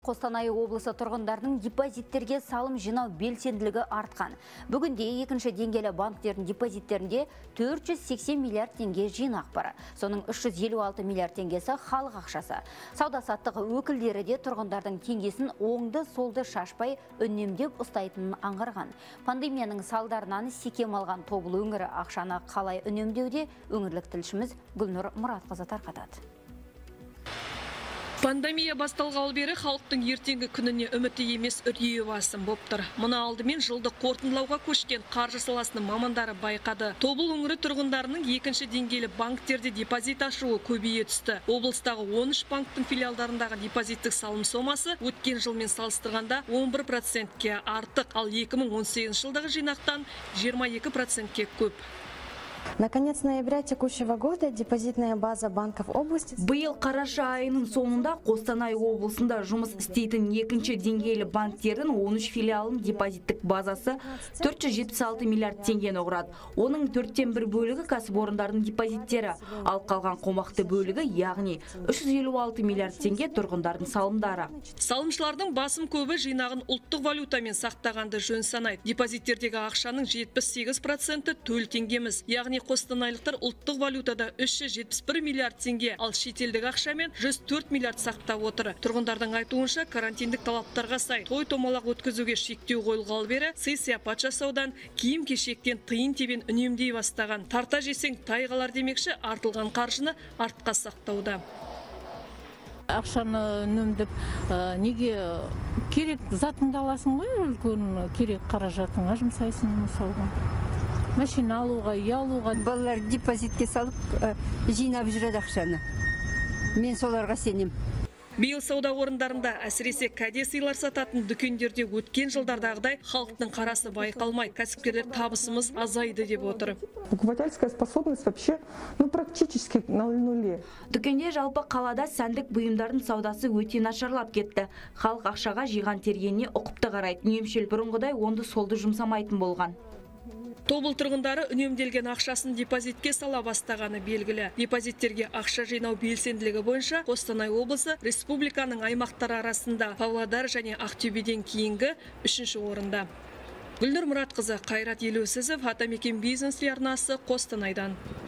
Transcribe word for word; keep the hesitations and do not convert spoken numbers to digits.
Қостанай облысы тұрғындарының депозиттерге салым жинау белсенділігі артқан. Бүгінде екінші деңгейлі банктердің депозиттерінде төрт жүз сексен миллиард теңге жинақ бар. Соның үш жүз елу алты миллиард теңгесі халық ақшасы. Сауда-саттық өкілдері де тұрғындардың теңгесін оңды солды шашпай үнемдеп ұстайтынын аңғарған. Пандемияның салдарынан секем алған Тобыл өңірі ақшаны қалай үнемдеуде, өңірлік тілшіміз Гүлнұр Мұратқызы тарқатады. Пандемия басталғалы бері халықтың ертеңгі күніне үміті емес үрейі басым болып тұр. Мұны алдымен жылды қорытындылауға көшкен қаржы саласының мамандары байқады. Тобыл өңірі тұрғындарының екінші деңгейлі банктерде депозит ашуы көбейе түсті. Облыстағы он үш банктың филиалдарындағы депозиттік салым сомасы өткен жылмен салыстырғанда он бір процентке артық, ал екі мың он сегізінші жылдағы жинақтан жиырма екі процентке көп. На конец ноября текущего года депозитная база банков области. Биыл қараша айының соңында Қостанай облысында жұмыс істейтін екінші деңгейлі банктердің он үш филиалының депозиттік базасы төрт жүз жетпіс алты миллиард теңгені құрады. Оның төрттен бір бөлігі кәсіпорындардың депозиттері, ал қалған қомақты бөлігі, яғни үш жүз елу алты миллиард теңге тұрғындардың салымдары. Салымшылардың басым көбі жинағын ұлттық валютамен сақтағанды жөн санайды. Депозиттердегі ақшаның жетпіс сегіз проценті төл теңгеміз, яғни қостанайлықтар ұлттық валютада үш жүз жетпіс бір миллиард теңге, ал шетелдік ақшамен жүз төрт миллиард сақтап отыр. Тұрғындардың айтуынша карантиндік талаптарға сай той томалақ өткізуге шектеу қойылғалы бері сый-сияпат жасаудан, киім-кешектен тиын тебен үнемдей бастаған. Тарта жесең тайғалар демекші, артылған қаржыны артқа сақтауда. Ақшаны үнемдеп, неге керек затыңды аласың ғой, үлкен керек қаражатыңа жұмсайсың мысалға. Машина алуға, үй алуға. Балалар депозитке салып, жинап жүреді ақшаны. Мен соларға сенем. Биыл сауда орындарында әсіресе кәде сыйлар сататын дүкендерде өткен жылдардағыдай халықтың қарасы байқалмайды. Кәсіпкерлер табысымыз азайды деп отыр. Покупательская способность вообще, ну, практически на нуле. Дүкенде жалпы қалада сәндік бұйымдардың саудасы өте нашарлап кетті. Халық ақшаға жиған тергеніне ұқыпты қарайды. Үнемшіл бұрынғыдай онды солды жұмсамайтын болған. Тобыл тұрғындары үнемделген ақшасын депозитке сала бастағаны белгілі. Депозиттерге ақша жинау белсенділігі бойынша Қостанай облысы республиканың аймақтары арасында Павлодар және Ақтөбеден кейінгі үшінші орында. Гүлнұр Мұратқызы, Қайрат Елеусізов, Атамекен бизнес телеарнасы, Қостанайдан.